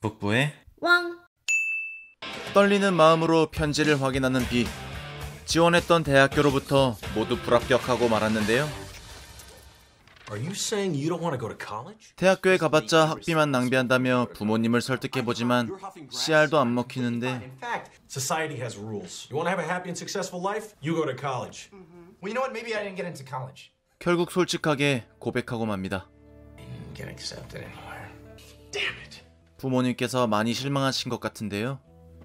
북부의 왕. 떨리는 마음으로 편지를 확인하는 B. 지원했던 대학교로부터 모두 불합격하고 말았는데요. 대학교에 가봤자 학비만 낭비한다며 부모님을 설득해보지만 씨알도 안 먹히는데 결국 솔직하게 고백하고 맙니다. 부모님께서 많이 실망하신 것 같은데요.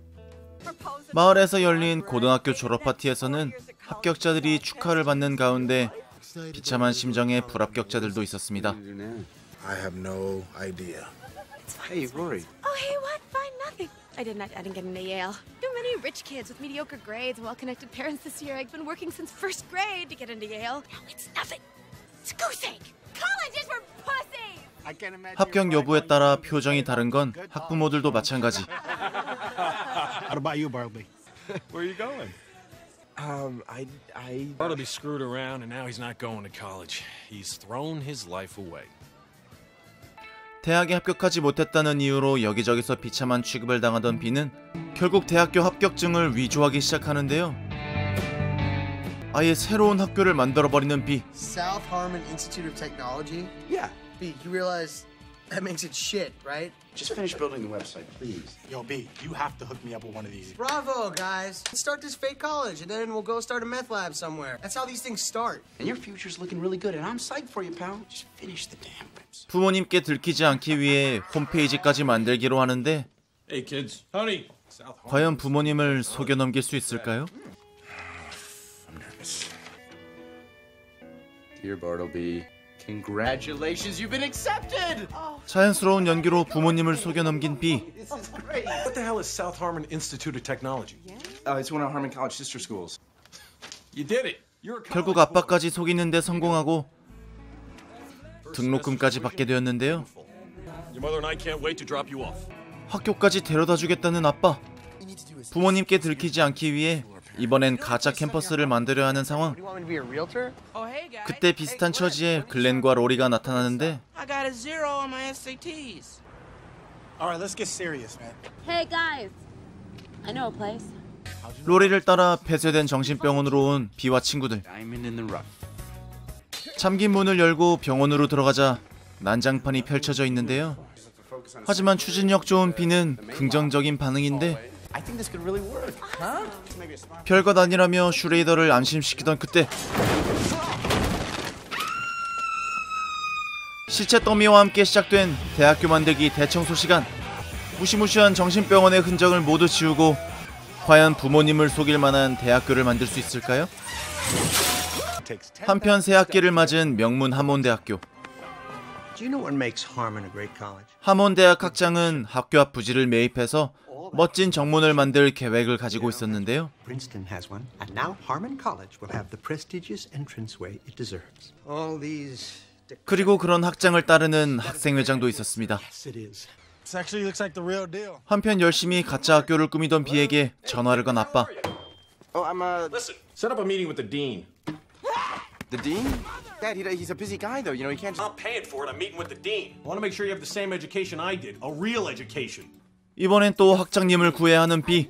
마을에서 열린 고등학교 졸업 파티에서는 합격자들이 축하를 받는 가운데 비참한 심정의 불합격자들도 있었습니다. I have no idea. Hey, Rory. Oh, hey, what? Fine, nothing. I didn't get into Yale. Too many rich kids with mediocre grades, well-connected parents this year. I've been working since first grade to get into Yale. Now it's nothing. It's a goose egg. College is for pussies. 합격 여부에 따라 표정이 다른 건 학부모들도 마찬가지. What about you, Bartleby? Where are you going? Bartleby screwed around and now he's not going to college. He's thrown his life away. 대학에 합격하지 못했다는 이유로 여기저기서 비참한 취급을 당하던 B는 결국 대학교 합격증을 위조하기 시작하는데요. 아예 새로운 학교를 만들어버리는 B. South Harmon Institute of Technology? Yeah. B, you realize that makes it shit, right? Just finish building the website, please. Yo, B, you have to hook me up with one of these. Bravo, guys. Let's start this fake college, and then we'll go start a meth lab somewhere. That's how these things start. And your future's looking really good, and I'm psyched for you, pal. Just finish the damn website. 부모님께 들키지 않기 위해 홈페이지까지 만들기로 하는데 Hey kids, honey. 과연 부모님을 속여 넘길 수 있을까요? I'm nervous. Dear Bartleby, congratulations, you've been accepted! 자연스러운 연기로 부모님을 속여 넘긴 B. This is great. What the hell is South Harmon Institute of Technology? It's one of Harmon College sister schools. You did it. You're a 결국 아빠까지 속이는데 성공하고 등록금까지 받게 되었는데요. Your mother and I can't wait to drop you off. 학교까지 데려다 주겠다는 아빠. 부모님께 들키지 않기 위해 이번엔 가짜 캠퍼스를 만들어야 하는 상황. You want me to be a realtor? 그때 비슷한 처지에 글렌과 로리가 나타나는데 I got a 0 on my SATs. All right, let's get serious, man. Hey, guys. I know a place. 로리를 따라 폐쇄된 정신병원으로 온 B와 친구들. Diamond in the rough. 잠긴 문을 열고 병원으로 들어가자 난장판이 펼쳐져 있는데요. 하지만 추진력 좋은 B는 긍정적인 반응인데 I think this could really work. Huh? 별것 아니라며 슈레이더를 안심시키던 그때 시체 더미와 함께 시작된 대학교 만들기 대청소 시간. 무시무시한 정신병원의 흔적을 모두 지우고 과연 부모님을 속일 만한 대학교를 만들 수 있을까요? 한편 새 학기를 맞은 명문 하몬대학교. Do you know what makes Harmon a great college? 하몬대학 학장은 학교 앞 부지를 매입해서 멋진 정문을 만들 계획을 가지고 있었는데요. Princeton has one, and now Harmon College will have the prestigious entranceway it deserves. All these... 그리고 그런 학장을 따르는 학생회장도 있었습니다. Yes, it is. This actually looks like the real deal. 한편 열심히 가짜 학교를 꾸미던 B에게 전화를 건 아빠. Oh, Listen, set up a meeting with the dean. The dean? Dad, he's a busy guy, though. You know, he can't just... I'm paying for it. I'm meeting with the dean. I want to make sure you have the same education I did, a real education. 이번엔 또 학장님을 구해야 하는 B.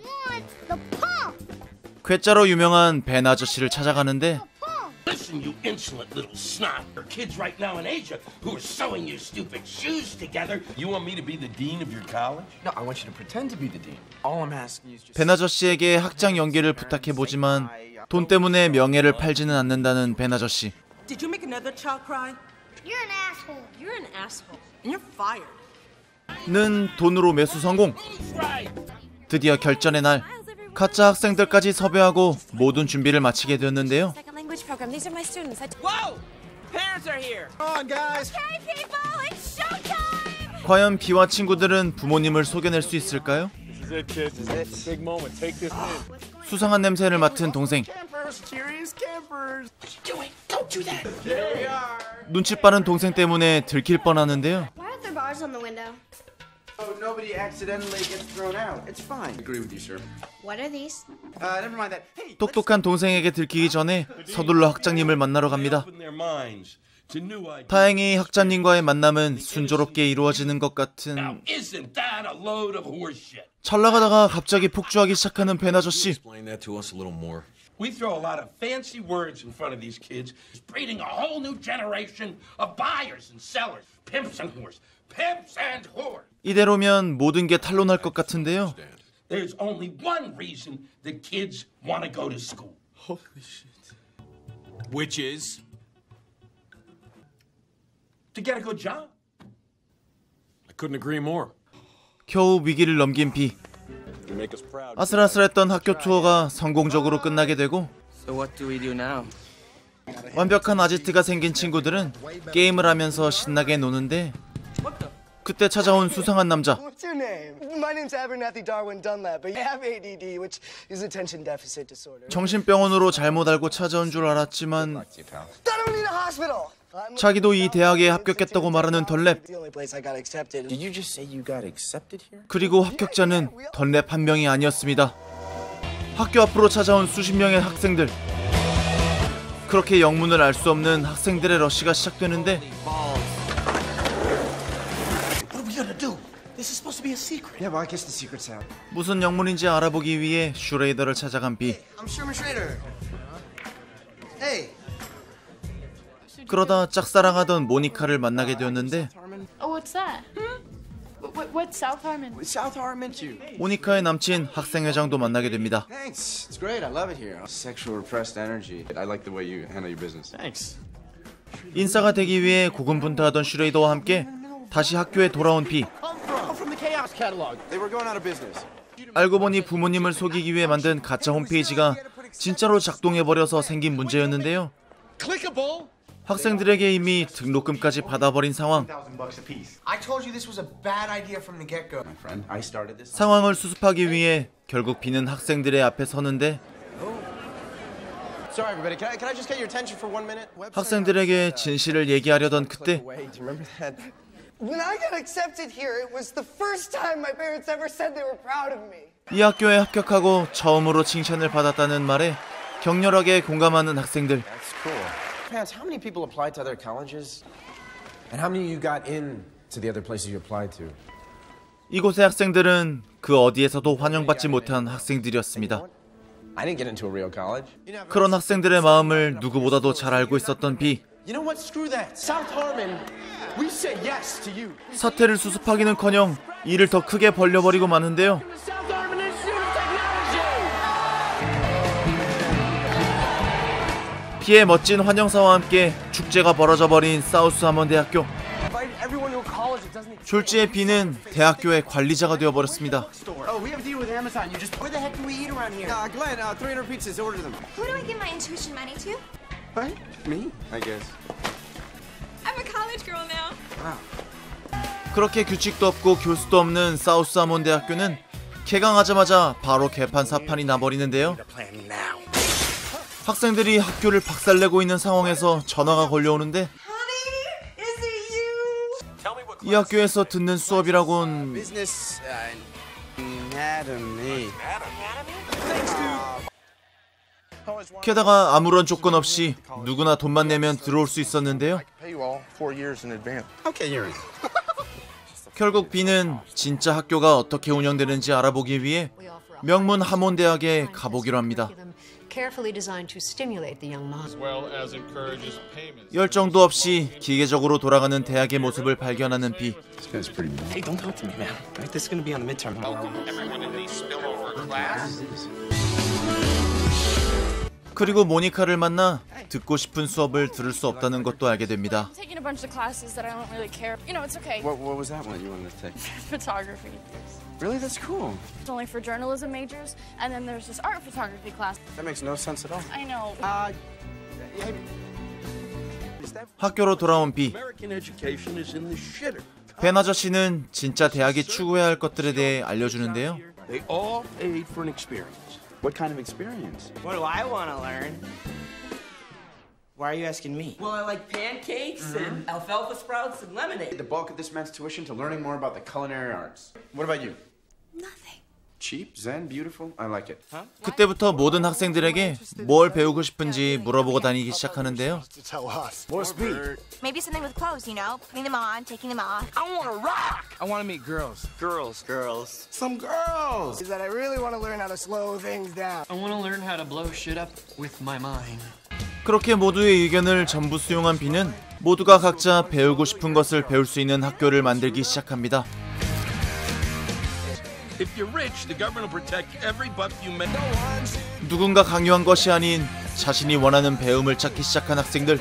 괴짜로 유명한 벤 아저씨를 찾아가는데 Listen, you insolent little snot. There are kids right now in Asia who are sewing your stupid shoes together. You want me to be the dean of your college? No, I want you to pretend to be the dean. All I'm asking is just... 벤 아저씨에게 학장 연계를 부탁해보지만 돈 때문에 명예를 팔지는 않는다는 벤 아저씨. Did you make another child cry? You're an asshole. You're an asshole. And you're fired. 는 돈으로 매수 성공. 드디어 결전의 날. 가짜 학생들까지 섭외하고 모든 준비를 마치게 되었는데요. Second language program. These are my students. Whoa! Parents are here. Come on, guys. Hey, people! It's showtime! 과연 B와 친구들은 부모님을 속여낼 수 있을까요? This is it, kids. This is a big moment. Take this in. 수상한 냄새를 맡은 동생. Campers, curious campers. Doing? Don't do that. 눈치 빠른 동생 때문에 들킬 뻔하는데요. Why are there bars on the window? So nobody accidentally gets thrown out. It's fine. I agree with you, sir. What are these? Never mind that. Hey, 똑똑한 동생에게 들키기 전에 서둘러 학장님을 만나러 갑니다. Open their minds to new ideas. 다행히 학장님과의 만남은 순조롭게 이루어지는 것 같은 Isn't that that a load of horseshit? 잘 나가다가 갑자기 폭주하기 시작하는 벤 아저씨. Explain that to us a little more. We throw a lot of fancy words in front of these kids, breeding a whole new generation of buyers and sellers, pimps and whores, pimps and whores. 이대로면 모든 게 탄로날 것 같은데요. There's only one reason the kids want to go to school. Holy shit. Which is? To get a good job. I couldn't agree more. 겨우 위기를 넘긴 비. 아슬아슬했던 학교 투어가 성공적으로 끝나게 되고 So what do we do now? 완벽한 아지트가 생긴 친구들은 게임을 하면서 신나게 노는데 그때 찾아온 수상한 남자. What's your name? My name's Abernathy Darwin Dunlap, but I have ADD, which is attention deficit disorder. 정신병원으로 잘못 알고 찾아온 줄 알았지만 I don't need a hospital. 자기도 이 대학에 합격했다고 말하는 던랩. The only place I got accepted. Did you just say you got accepted here? 그리고 합격자는 던랩 한 명이 아니었습니다. 학교 앞으로 찾아온 수십 명의 학생들. 그렇게 영문을 알 수 없는 학생들의 러쉬가 시작되는데 What are we gonna do? This is supposed to be a secret. Yeah, well, I guess the secret's out. 무슨 영문인지 알아보기 위해 슈레이더를 찾아간 비. I'm Sherman Schrader. Hey. 그러다 짝사랑하던 모니카를 만나게 되었는데 Oh, what's that? What's South Harmon? South Harmon meant you. 모니카의 남친 학생회장도 만나게 됩니다. Thanks. It's great. I love it here. Sexual repressed energy. I like the way you handle your business. Thanks. 인싸가 되기 위해 고군분투하던 슈레이더와 함께 다시 학교에 돌아온 비. From the Chaos catalog. They were going out of business. 알고 보니 부모님을 속이기 위해 만든 가짜 홈페이지가 진짜로 작동해버려서 생긴 문제였는데요. Clickable. 학생들에게 이미 등록금까지 받아버린 상황. I told you this was a bad idea from the get-go. My friend, I started this. 상황을 수습하기 위해 결국 비는 학생들의 앞에 서는데 Sorry, everybody. Can I just get your attention for 1 minute? 학생들에게 진실을 얘기하려던 그때 Wait, do you remember that? When I got accepted here, it was the first time my parents ever said they were proud of me. 이 학교에 합격하고 처음으로 칭찬을 받았다는 말에 격렬하게 공감하는 학생들. That's cool. Pants, how many people applied to other colleges? And how many of you got in to the other places you applied to? 이곳의 학생들은 그 어디에서도 환영받지 못한 학생들이었습니다. I didn't get into a real college. 그런 학생들의 마음을 누구보다도 잘 알고 있었던 비. You know what? Screw that. South Harmon, we said yes to you. 사태를 수습하기는커녕 일을 더 크게 벌려버리고 마는데요. South Harmon Institute of Technology. 비의 멋진 환영사와 함께 축제가 벌어져버린 사우스 하먼 대학교. 졸지의 비는 대학교의 관리자가 되어버렸습니다. Oh, we have a deal with Amazon. You just. Where the heck do we eat around here? Glenn, 300 pizzas. Order them. Who do I give my intuition money to? What? Me? I guess. I'm a college girl now. 그렇게 규칙도 없고 교수도 없는 사우스 하먼 대학교는 개강하자마자 바로 개판 사판이 나버리는데요. 학생들이 학교를 박살내고 있는 상황에서 전화가 걸려오는데 이 학교에서 듣는 수업이라곤 Business anatomy. 게다가 아무런 조건 없이 누구나 돈만 내면 들어올 수 있었는데요. Pay you all 4 years in advance. Okay, you're in. 결국 비는 진짜 학교가 어떻게 운영되는지 알아보기 위해 명문 하몬 대학에 가보기로 합니다. 열정도 없이 기계적으로 돌아가는 대학의 모습을 발견하는 비. Hey, don't talk to me, man. Right, this is gonna be on the midterm. 그리고 모니카를 만나 듣고 싶은 수업을 들을 수 없다는 것도 알게 됩니다. Taking a bunch of classes that I don't really care. You know, it's okay. What was that one you wanted to take? Photography. Really? That's cool. It's only for journalism majors, and then there's this art photography class. That makes no sense at all. I know. 학교로 돌아온 비. American education is in the shitter. 벤 아저씨는 진짜 대학이 추구해야 할 것들에 대해 알려주는데요. They all paid for an experience. What kind of experience? What do I want to learn? Why are you asking me? Well, I like pancakes and alfalfa sprouts and lemonade. The bulk of this man's tuition to learning more about the culinary arts. What about you? Nothing. Cheap, zen, beautiful. I like it. 그때부터 모든 학생들에게 뭘 배우고 싶은지 물어보고 다니기 시작하는데요. More speed. Maybe something with clothes, you know? Putting them on, taking them off. I want to rock. I want to meet girls. Girls. Some girls. Is that I really want to learn how to slow things down. I want to learn how to blow shit up with my mind. 그렇게 모두의 의견을 전부 수용한 비는 모두가 각자 배우고 싶은 것을 배울 수 있는 학교를 만들기 시작합니다. If you're rich, the government will protect every buck you make. 누군가 강요한 것이 아닌 자신이 원하는 배움을 찾기 시작한 학생들.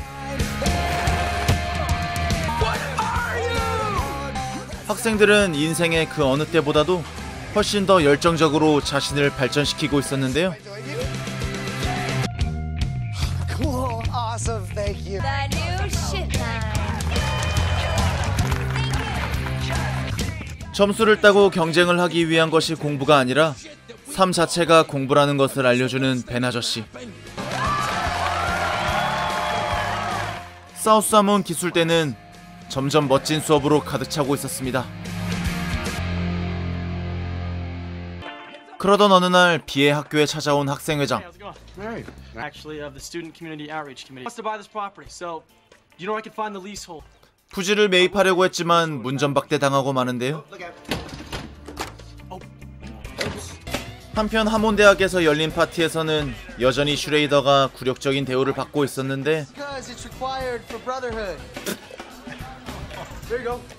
학생들은 인생의 그 어느 때보다도 훨씬 더 열정적으로 자신을 발전시키고 있었는데요. Cool, awesome, thank you. The new shit line. 점수를 따고 경쟁을 하기 위한 것이 공부가 아니라 삶 자체가 공부라는 것을 알려주는 벤 아저씨. 사우스하몬 기술대는 점점 멋진 수업으로 가득 차고 있었습니다. 그러던 어느 날 비의 학교에 찾아온 학생회장. Actually, of the student community outreach committee. Wants to buy this property, so you know I can find the leasehold. 부지를 매입하려고 했지만 문전박대 당하고 마는데요. 한편 하몬대학에서 열린 파티에서는 여전히 슈레이더가 굴욕적인 대우를 받고 있었는데 Because it's required for brotherhood. There you go.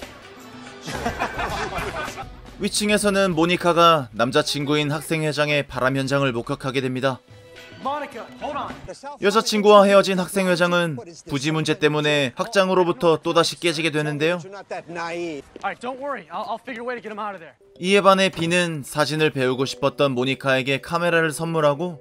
위층에서는 모니카가 남자친구인 학생회장의 바람 현장을 목격하게 됩니다. Monica, hold on. 여자친구와 헤어진 학생회장은 부지 문제 때문에 학장으로부터 또다시 깨지게 되는데요. Alright, don't worry. I'll figure a way to get him out of there. 이에 반해 비는 사진을 배우고 싶었던 모니카에게 카메라를 선물하고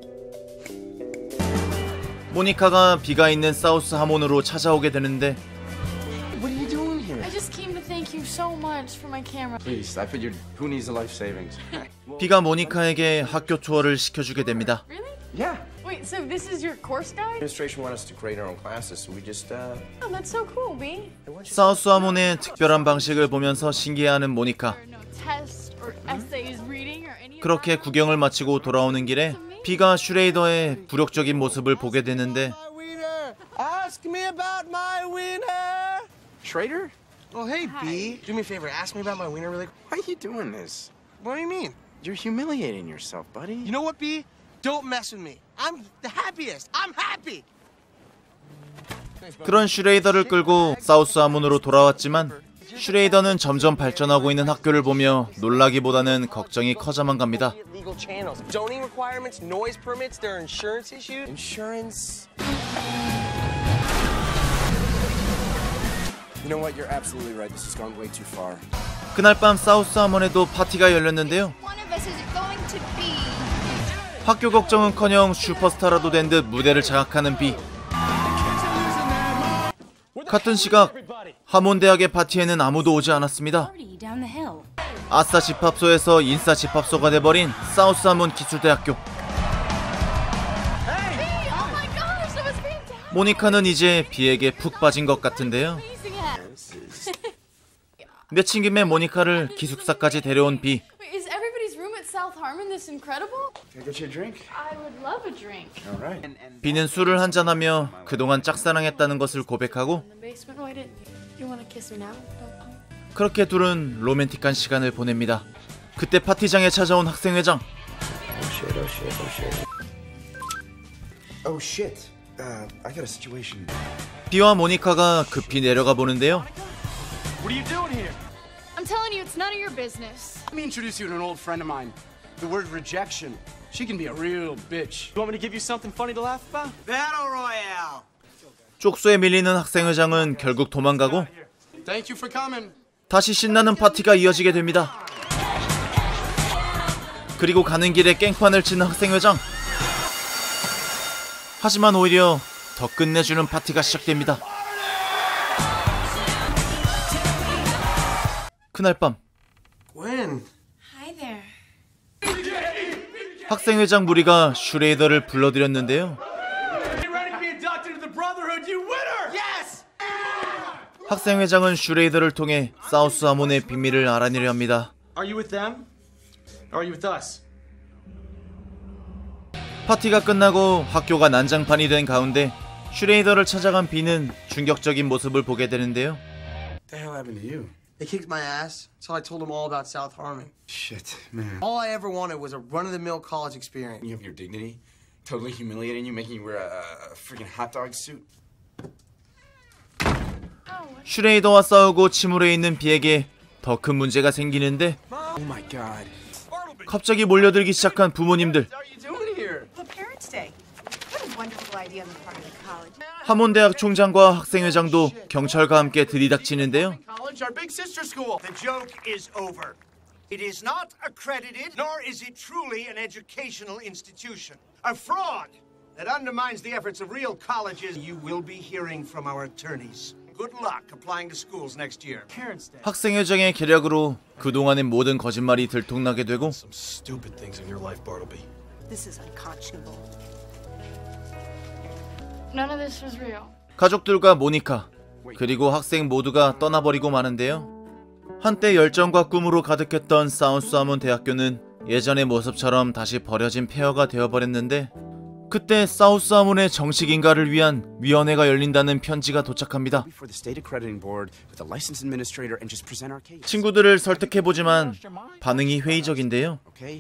모니카가 비가 있는 사우스 하몬으로 찾아오게 되는데 What are you doing here? I just came to thank you so much for my camera. Please, I figured who needs a life savings? 비가 모니카에게 학교 투어를 시켜주게 됩니다. Yeah. Wait, so this is your course guide? Administration want us to create our own classes, so we just Oh, that's so cool, B. 사우스 하몬의 특별한 방식을 보면서 신기해하는 모니카. No test or essays, reading or any. 그렇게 구경을 마치고 돌아오는 길에 비가 슈레이더의 굴욕적인 모습을 보게 되는데 Ask me about my wiener. Schrader? Oh, hey, B. Do me a favor. Ask me about my wiener really quick. Why are you doing this? What do you mean? You're humiliating yourself, buddy. You know what, B? Don't mess with me. I'm the happiest. I'm happy. 그런 슈레이더를 끌고 사우스 하몬으로 돌아왔지만 슈레이더는 점점 발전하고 있는 학교를 보며 놀라기보다는 걱정이 커져만 갑니다. Legal channels. Zoning requirements, noise permits, there are insurance issues. Insurance. You know what? You're absolutely right. This has gone way too far. 그날 밤 사우스 하몬에도 파티가 열렸는데요. One of us is going to be. 학교 걱정은커녕 슈퍼스타라도 된 듯 무대를 장악하는 비. 같은 시각 하몬대학의 파티에는 아무도 오지 않았습니다. 아싸 집합소에서 인싸 집합소가 돼버린 사우스 하몬 기술대학교. 모니카는 이제 비에게 푹 빠진 것 같은데요. 내친 김에 모니카를 기숙사까지 데려온 비. Is everybody's room at South Harmon this incredible? Can I get you a drink? I would love a drink. All right. 비는 술을 한잔하며 그동안 짝사랑했다는 것을 고백하고 In the basement. Wait, you want to kiss me now? 그렇게 둘은 로맨틱한 시간을 보냅니다. 그때 파티장에 찾아온 학생회장. Oh shit. I got a situation. 비와 모니카가 급히 내려가 보는데요. What are you doing here? I'm telling you, it's none of your business. Let me introduce you to an old friend of mine. The word rejection. She can be a real bitch. You want me to give you something funny to laugh about? Battle Royale. 쪽수에 밀리는 학생회장은 결국 도망가고 Thank you for coming. 다시 신나는 파티가 이어지게 됩니다. 그리고 가는 길에 깽판을 치는 학생회장. 하지만 오히려 더 끝내주는 파티가 시작됩니다. 그날 밤 When? Hi there. 학생회장 무리가 슈레이더를 불러들였는데요. Get ready to be inducted into the Brotherhood, you winner! Yes! 학생회장은 슈레이더를 통해 사우스 하몬의 비밀을 알아내려 합니다. Are you with them? Or are you with us? 파티가 끝나고 학교가 난장판이 된 가운데 슈레이더를 찾아간 비는 충격적인 모습을 보게 되는데요. What the hell happened to you? They kicked my ass, so I told them all about South Harmon. Shit, man. All I ever wanted was a run-of-the-mill college experience. You have your dignity, totally humiliating you, making you wear a freaking hot dog suit. 슈레이더와 싸우고 침울해 있는 비에게 더 큰 문제가 생기는데 Oh my god. 갑자기 몰려들기 시작한 부모님들. 하몬대학 총장과 학생회장도 경찰과 함께 들이닥치는데요. College, our big sister school. The joke is over. It is not accredited, nor is it truly an educational institution. A fraud that undermines the efforts of real colleges. You will be hearing from our attorneys. Good luck applying to schools next year. 학생회장의 계략으로 그동안의 모든 거짓말이 들통나게 되고 Some stupid things in your life, Bartleby. This is unconscionable. None of this was real. 가족들과 모니카 그리고 학생 모두가 떠나버리고 마는데요. 한때 열정과 꿈으로 가득했던 사우스하몬 대학교는 예전의 모습처럼 다시 버려진 폐허가 되어버렸는데 그때 사우스하몬의 정식 인가를 위한 위원회가 열린다는 편지가 도착합니다. 친구들을 설득해보지만 반응이 회의적인데요.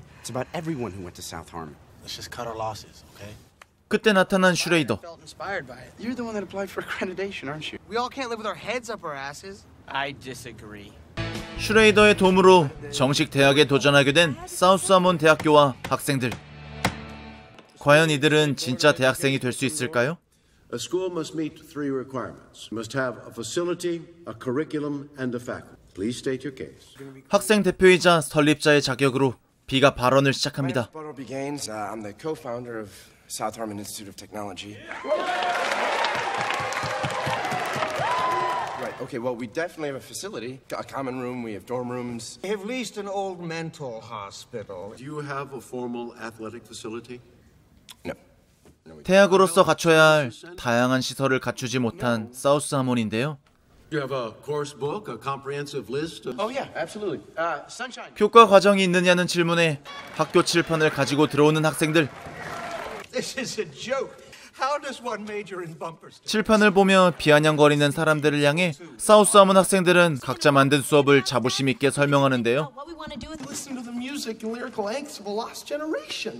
그때 나타난 슈레이더. You're the one that applied for accreditation, aren't you? We all can't live with our heads up our asses. I disagree. 슈레이더의 도움으로 정식 대학에 도전하게 된 사우스하몬 대학교와 학생들. 과연 이들은 진짜 대학생이 될 수 있을까요? A school must meet three requirements. Must have a facility, a curriculum, and a faculty. Please state your case. 학생 대표이자 설립자의 자격으로 비가 발언을 시작합니다. I'm the co-founder of South Harmon Institute of Technology. Right. Okay. Well, we definitely have a facility, a common room. We have dorm rooms. We have leased an old mental hospital. Do you have a formal athletic facility? No. 대학으로서 갖춰야 할 다양한 시설을 갖추지 못한 사우스하몬인데요. You have a course book, a comprehensive list. Oh yeah, absolutely. Sunshine. 교과 과정이 있느냐는 질문에 학교 칠판을 가지고 들어오는 학생들. This is a joke. How does one major in bumpers? 칠판을 보며 비아냥거리는 사람들을 향해 사우스하몬 학생들은 각자 만든 수업을 자부심 있게 설명하는데요. What we want to do is listen to the music and lyrical angst of a lost generation.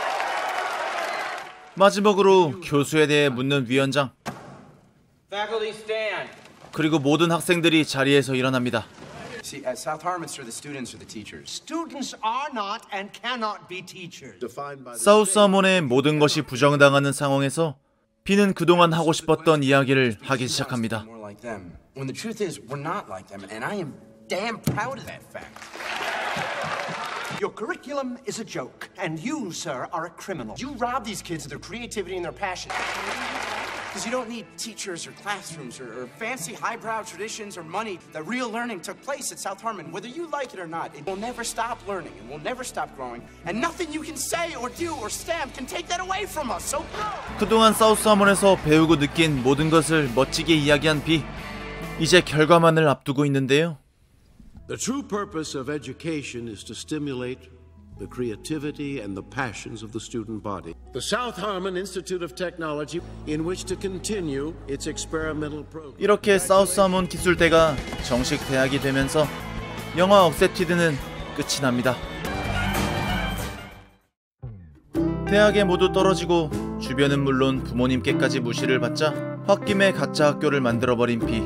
마지막으로 교수에 대해 묻는 위원장. Faculty stand. 그리고 모든 학생들이 자리에서 일어납니다. See, at South Harmon, sir, the students are the teachers. Students are not and cannot be teachers. 사우스하몬의 모든 것이 부정당하는 상황에서 비는 그동안 하고 싶었던 이야기를 하기 시작합니다. More like them. When the truth is, we're not like them, and I am damn proud of that fact. Your curriculum is a joke, and you, sir, are a criminal. You rob these kids of their creativity and their passion. Because you don't need teachers or classrooms or fancy highbrow traditions or money. The real learning took place at South Harmon. Whether you like it or not, it will never stop learning. It will never stop growing. And nothing you can say or do or stamp can take that away from us. So 그동안 사우스하몬에서 배우고 느낀 모든 것을 멋지게 이야기한 비. 이제 결과만을 앞두고 있는데요. The true purpose of education is to stimulate the creativity and the passions of the student body. The South Harmon Institute of Technology, in which to continue its experimental program. 이렇게 사우스하몬 기술대가 정식 대학이 되면서 영화 억셉티드는 끝이 납니다. 대학에 모두 떨어지고 주변은 물론 부모님께까지 무시를 받자 홧김에 가짜 학교를 만들어버린 비.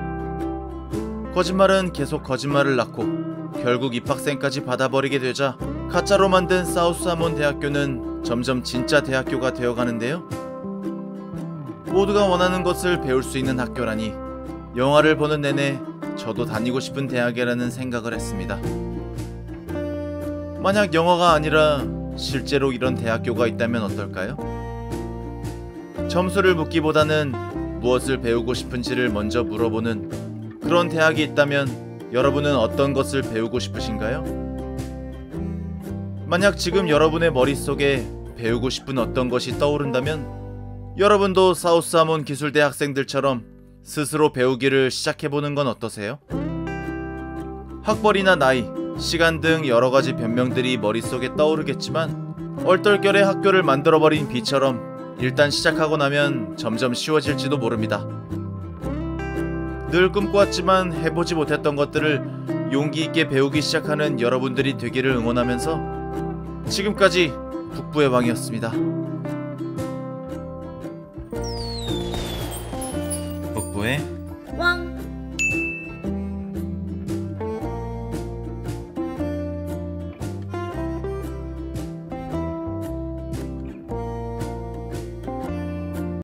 거짓말은 계속 거짓말을 낳고 결국 입학생까지 받아버리게 되자 가짜로 만든 사우스하몬 대학교는 점점 진짜 대학교가 되어가는데요. 모두가 원하는 것을 배울 수 있는 학교라니 영화를 보는 내내 저도 다니고 싶은 대학이라는 생각을 했습니다. 만약 영화가 아니라 실제로 이런 대학교가 있다면 어떨까요? 점수를 묻기보다는 무엇을 배우고 싶은지를 먼저 물어보는 그런 대학이 있다면 여러분은 어떤 것을 배우고 싶으신가요? 만약 지금 여러분의 머릿속에 배우고 싶은 어떤 것이 떠오른다면 여러분도 사우스하몬 기술대 학생들처럼 스스로 배우기를 시작해보는 건 어떠세요? 학벌이나 나이, 시간 등 여러가지 변명들이 머릿속에 떠오르겠지만 얼떨결에 학교를 만들어버린 비처럼 일단 시작하고 나면 점점 쉬워질지도 모릅니다. 늘 꿈꿔왔지만 해보지 못했던 것들을 용기 있게 배우기 시작하는 여러분들이 되기를 응원하면서 지금까지 북부의 왕이었습니다.